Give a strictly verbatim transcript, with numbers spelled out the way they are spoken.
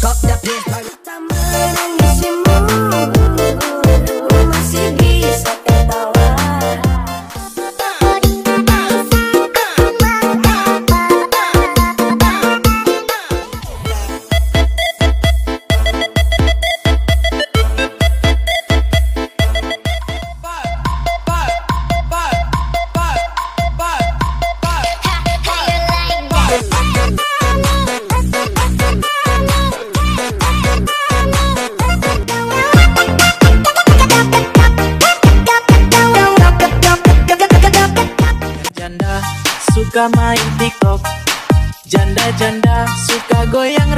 up the place. Tak menangisimu, masih bisa ketawa. Janda suka main TikTok, janda-janda suka goyang